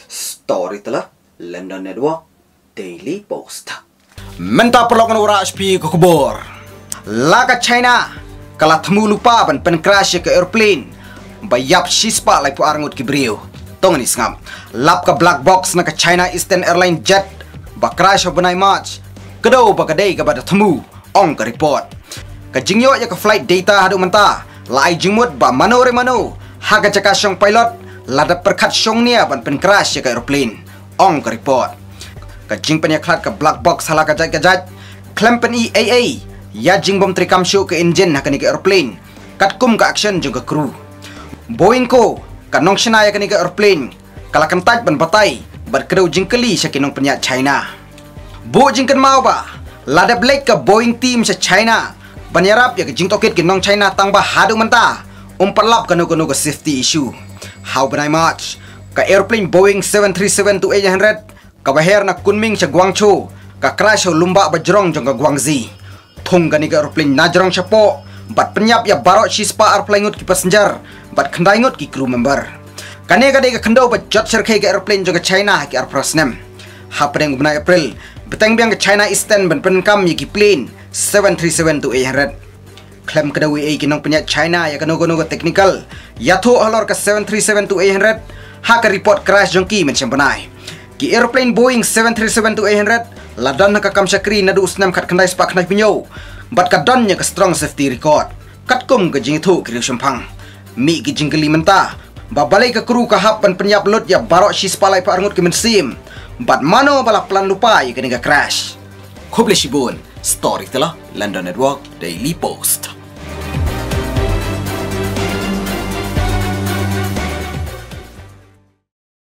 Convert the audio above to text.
Story telah London Network Daily Post. Menta perlokan ura HP ke kubur. Laka China kalah temu lupa pen crash ke airplane. Bayap shispa lai pu arangut ki brio. Tong ni sngam. Lap ka black box na ka China Eastern Airline jet ba crash benai March. Kedau ba kadai ka bada temu ong ka report. Ka jingyo ya ka flight data hadu menta. Lai jingmut ba mano re mano. Ha ka jaka syong pilot lada perkat syong nia pen crash ka airplane. Ong ka report. Ka jing penya klat ka black box hala ka jat klempen EAA ya jing bom trikam show ke engine hakani ke airplane kat kum ka action jung ka crew Boeing ko ka nong shina ya kani ke airplane kala kentaj ban batai bat kedau jing keli sakinong penya China bo jing kan mau ba lada black ka Boeing team sa China banyarap ya ke jing toket ke nong China tang ba hadu menta umpalap kanu ka safety issue how benai March ka airplane Boeing 737-800 kabaher na Kunming sa Guangzhou ka crash ho lumba bajrong jong ka Guangxi thong gani ka airplane najrong siya po bat penyap ya barok shispa airplane ngut ki passenger bat khandai ngut ki crew member kane ka de ka khandau ba jot serkai ka airplane jong ka China ki airprasnem hapeng bna April beteng biang ka China Eastern ban penkam yi ki plane 737-800 klem ka dawi ai kinong penya China ya kano ka technical yatho alor ka 737-800 ha ka report crash jong ki men champanai ki airplane Boeing 737-800 ladan na kakam syakri na duus nam kat kandai spak kandai pinyo bat kadan nya ka strong safety record kat kum ka jing thu kiri syampang mi ki jing keli menta babalai ka kru ka hapan penyap lot ya barok shis palai pa arngut ki mensim bat mano bala plan lupa ya kini ka crash khoble shibun story telah London Network Daily Post.